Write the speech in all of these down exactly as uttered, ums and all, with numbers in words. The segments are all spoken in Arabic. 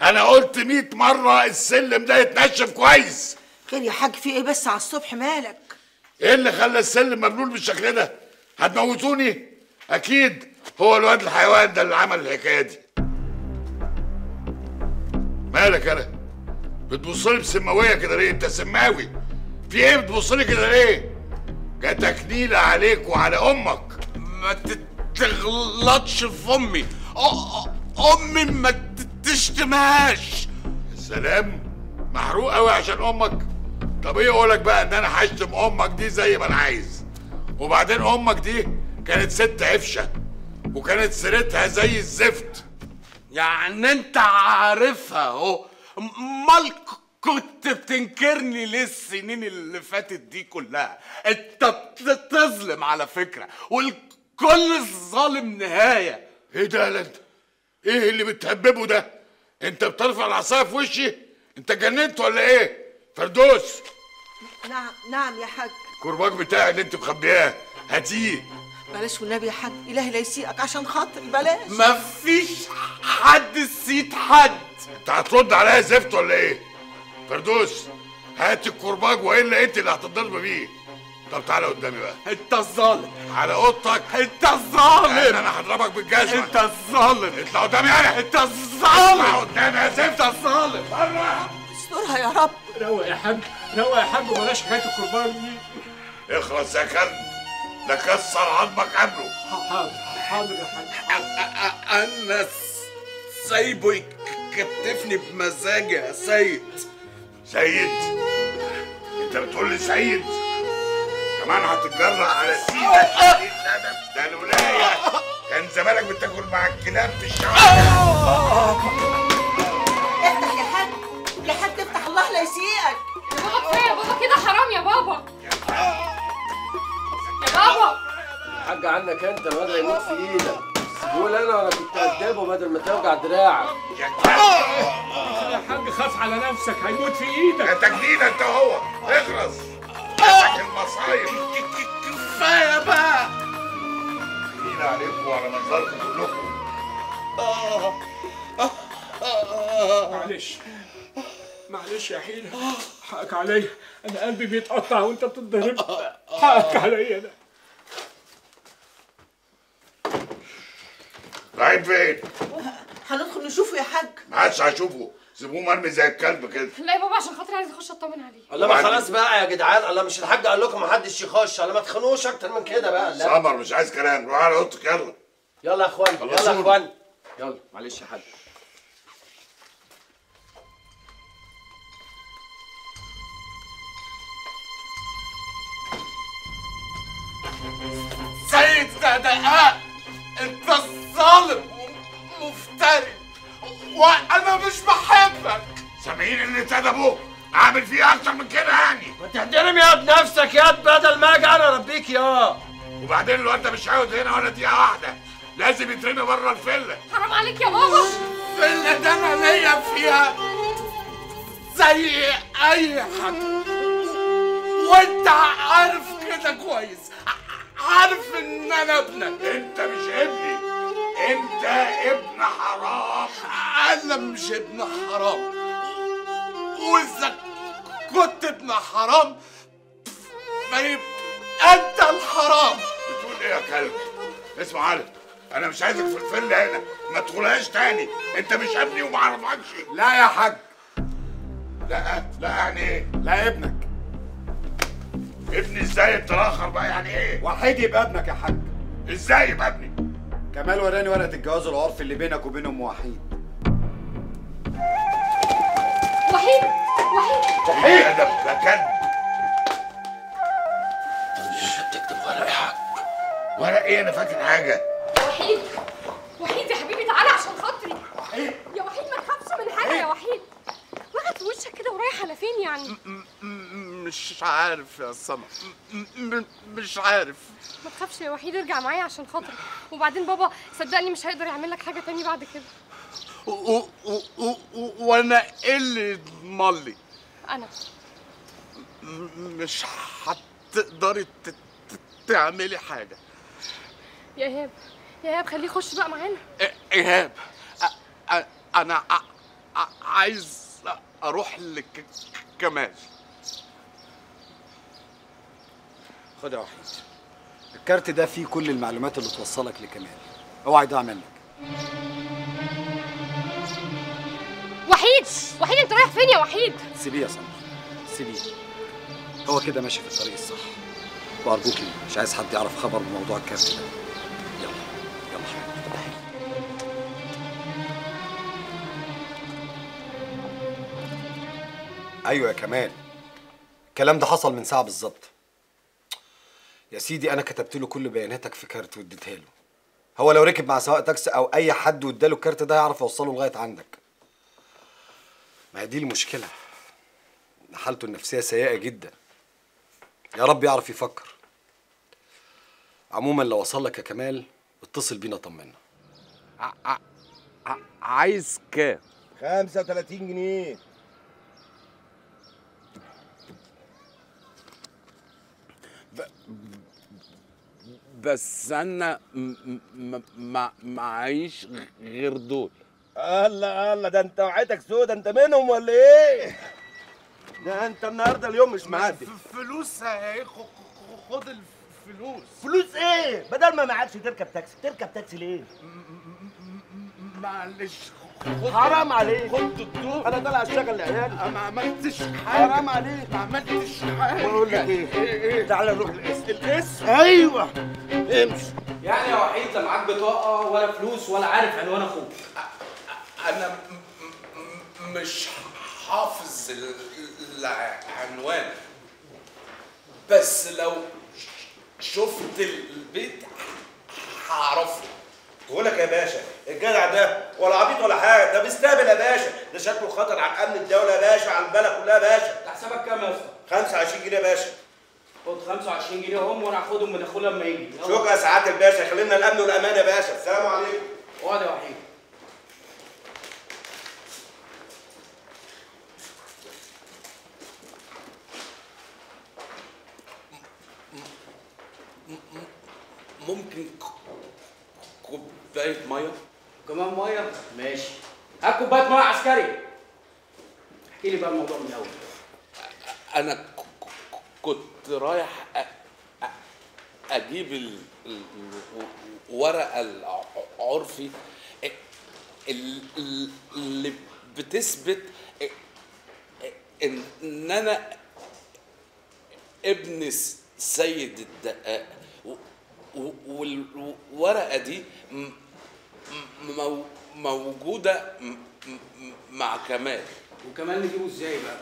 انا قلت مية مرة السلم ده يتنشف كويس. خير يا حاج، في ايه بس على الصبح مالك؟ ايه اللي خلى السلم مبلول بالشكل ده؟ هتموتوني؟ اكيد هو الواد الحيوان ده اللي عمل الحكايه دي. مالك انا؟ بتبصلي بسماويه كده ليه؟ انت سماوي. في ايه بتبصلي كده ليه؟ جاتك نيله عليك وعلى امك. ما تغلطش في امي، امي ما تشتمهاش. السلام محروق قوي عشان امك. طب ايه اقولك بقى ان انا هشتم امك دي زي ما انا عايز. وبعدين امك دي كانت ست عفشه وكانت سيرتها زي الزفت. يعني انت عارفها اهو، امال كنت بتنكرني ليه السنين اللي فاتت دي كلها؟ انت بتظلم على فكره، والكل ظالم نهايه. ايه ده يا انت؟ ايه اللي بتهببه ده؟ انت بترفع العصايه في وشي؟ انت جننت ولا ايه؟ فردوس. نعم نعم يا حاج. الكرباج بتاعي اللي انت مخبياه هاتيه. بلاش والنبي يا حاج، الهي لا يسيئك عشان خاطري، بلاش. مفيش حد يسيط حد. انت هترد عليا زفت ولا ايه؟ فردوس هات الكرباج والا انت اللي هتضرب بيه. طب تعالى قدامي بقى. انت الظالم. على اوضتك. انت الظالم. انا هضربك بالجزمه. انت الظالم. اطلع قدامي انا. انت الظالم. اطلع قدامي يا زفت. انت الظالم. بره. استرها يا رب. روق يا حاج، روق يا حاج، وبلاش حكايه الكرباج دي. اخلص يا كلب، لا كسر عظمك قبله. حاضر حاضر يا حاج. انا سايبه يكتفني بمزاجي يا سيد. سيد؟ انت بتقول لي سيد؟ كمان هتتجرأ على سيدك؟ ده الولايه كان زمانك بتاكل مع الكلاب في الشوارع. افتح يا حاج، يا حاج افتح، الله لا يسيئك. يا بابا كفايه يا بابا كده، حرام يا بابا. يا بابا الحاج عنك انت، الواد هيموت في ايدك. قول انا وانا كنت قدامه بدل ما توجع دراعك. يا كلب يا حاج خاف على نفسك، هيموت في ايدك. يا تجنين انت وهو. اخلص مسك المصايب. كفايه بقى. تقيل عليكم وعلى منظركم كلكم. معلش معلش يا حيلة، حقك عليا، انا قلبي بيتقطع وانت بتتضرب. حقك عليا انا. رايح فين؟ هندخل نشوفه يا حاج. ما عادش هشوفه، سيبوه مرمي زي الكلب كده. لا يا بابا عشان خاطري عايز اخش اطمن عليه. الله ما خلاص بقى يا جدعان، الله مش الحاج قال لكم محدش يخش، الله ما تخنوش اكتر من كده بقى. لا سمر مش عايز كلام، روح على اوضتك يلا. يلا يا اخوان، يلا يا اخوان، يلا. معلش يا حاج. سيد زهداء، انت الظالم ومفتري، وانا مش بحبك. سامعين اللي اتدبوه؟ اعمل فيه اكتر من كده يعني؟ ما تحترم يا بنفسك يا بدل ما اجي انا اربيك يا. وبعدين الواد ده مش هيقعد هنا ولا دقيقه واحده، لازم يترمي بره الفيلا. حرام عليك يا بابا. الفيلا ده انا ليا فيها زي اي حد، وانت عارف كده كويس، عارف ان انا ابنك. انت مش ابني، انت ابن حرام. انا مش ابن حرام، واذا كنت ابن حرام فيبقى انت الحرام. بتقول ايه يا كلب؟ اسمع علي، انا مش عايزك في الفيلا هنا، ما تدخلهاش تاني. انت مش ابني وما اعرفكش. لا يا حاج. لا لا يعني ايه؟ لا ابنك. ابني ازاي؟ اتراخر بقى يعني ايه؟ وحيد يبقى ابنك يا حاج. ازاي يبقى ابني؟ كمال وراني ورقه الجواز العرفي اللي بينك وبين ام وحيد. وحيد وحيد وحيد ده ده كلب. مش بتكتب ورق يا حاج؟ ورق ايه؟ انا فاكر حاجه. وحيد وحيد يا حبيبي تعالى عشان خاطري. وحيد يا وحيد ما تخافش من حاجه يا وحيد. واخد في وشك كده ورايح على فين يعني؟ مش عارف يا سما، مش عارف. ما تخافش يا وحيد، ارجع معايا عشان خاطري. وبعدين بابا صدقني مش هيقدر يعمل لك حاجه تاني بعد كده. وانا ايه اللي يضمن لي؟ انا مش هتقدري تعملي حاجه. يا ايهاب يا ايهاب خليه يخش بقى معانا. ايهاب، انا عايز اروح لكمال. خد يا وحيد، الكارت ده فيه كل المعلومات اللي توصلك لكمال، اوعى يضيع منك. وحيد وحيد انت رايح فين يا وحيد؟ سيبيه يا سمر، سيبيه، هو كده ماشي في الطريق الصح، وارجوكي مش عايز حد يعرف خبر بموضوع الكارت ده. يلا يلا حبيبي. ايوه يا كمال، الكلام ده حصل من ساعه بالظبط يا سيدي. انا كتبت له كل بياناتك في كارت واديتها له. هو لو ركب مع سواق تاكسي او اي حد واداله الكارت ده هيعرف يوصله لغايه عندك. ما هي دي المشكله، حالته النفسيه سيئه جدا. يا رب يعرف يفكر. عموما لو وصل لك يا كمال اتصل بينا طمنا. ع- ع- عايز كام؟ خمسة وتلاتين جنيه. بس انا ما معيش غير دول. الله الله، ده انت وعيتك سودا، انت منهم ولا ايه؟ ده انت النهارده اليوم مش معدي. فلوس اهي، خد الفلوس. فلوس ايه؟ بدل ما معكش تركب تاكسي، تركب تاكسي ليه؟ معلش حرام عليك. خد الدور. انا طالع اشتغل لعيالي. ما عملتش حاجه. حرام عليك. ما عملتش حاجه. بقول لك ايه؟ تعالى نروح القسم. القسم؟ ايوه امشي. يعني يا وحيد لا معاك بطاقه ولا فلوس ولا عارف عنوان اخوك. انا مش حافظ العنوان، بس لو شفت البيت هعرفه. بقول لك يا باشا، الجدع ده ولا عبيط ولا حاجه، ده بيستهبل يا باشا، ده شكله خطر على امن الدوله يا باشا، على البلد كلها يا باشا. ده حسابك كام يا اسطى؟ خمسة وعشرين جنيه يا باشا. خد خمسة وعشرين جنيه هم وانا هاخدهم من اخوه لما يجي. شكرا يا سعاده الباشا، خلينا الامن والامان يا باشا. السلام عليكم. اقعد يا وحيد. ممكن كوبايه ميه؟ كمان ميه؟ ماشي. هات كوبايه ميه عسكري. احكي لي بقى الموضوع من الاول. انا كنت رايح اجيب الورقه العرفي اللي بتثبت ان انا ابن سيد الدقاق، والورقه دي موجوده مع كمال. وكمال نجيبه ازاي بقى؟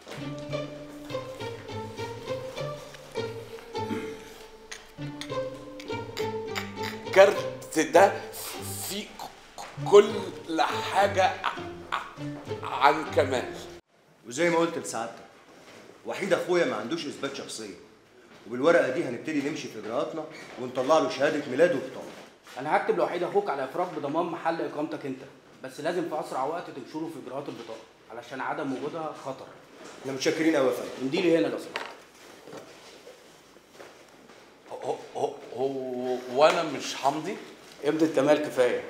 الكارت ده فيه كل حاجة عن كمال. وزي ما قلت لسعادتك، وحيد اخويا ما عندوش اثبات شخصيه، وبالورقه دي هنبتدي نمشي في اجراءاتنا ونطلع له شهاده ميلاده وبطاقه. انا هكتب لوحيد اخوك على افراج بضمان محل اقامتك انت، بس لازم في اسرع وقت تنشره في اجراءات البطاقه علشان عدم وجودها خطر. احنا متشكرين قوي يا فندم. امضي لي هنا لو سمحت. هو هو هو وانا مش همضي؟ امضي الكمال كفايه.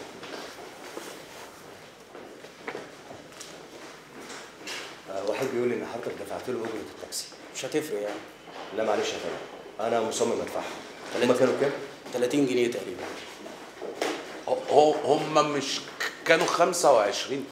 آه واحد بيقول لي ان حضرتك دفعت له اجره التاكسي. مش هتفرق يعني. لا معلش يا فندم، انا مصمم ادفعها. هما كانوا كام؟ تلاتين جنيه تقريبا. هو هم مش كانوا خمسة وعشرين؟